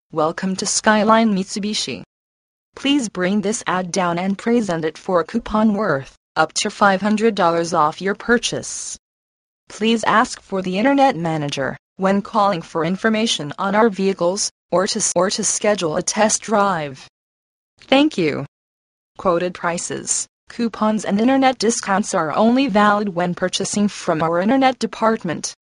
Welcome to Skyline Mitsubishi. Please bring this ad down and present it for a coupon worth up to $500 off your purchase. Please ask for the Internet Manager when calling for information on our vehicles or to schedule a test drive. Thank you. Quoted prices, coupons and internet discounts are only valid when purchasing from our internet department.